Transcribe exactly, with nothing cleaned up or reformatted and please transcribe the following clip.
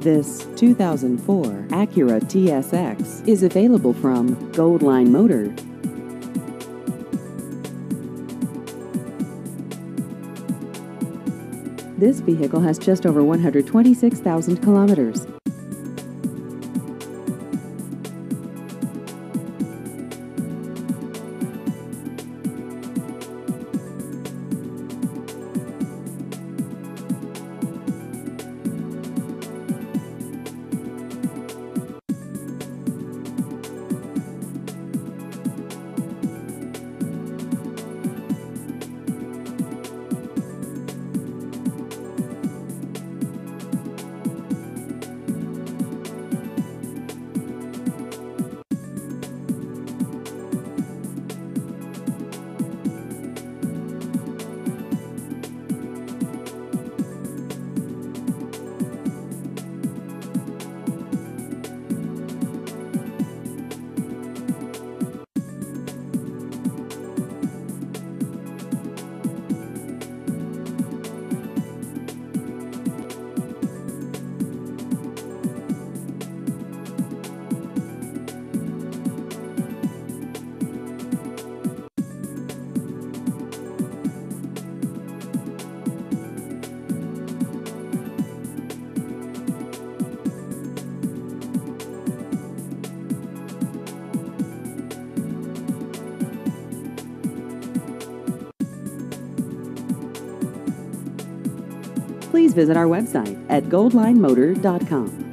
This two thousand four Acura T S X is available from Goldline Motor. This vehicle has just over one hundred twenty-six thousand kilometers. Please visit our website at goldline motor dot com.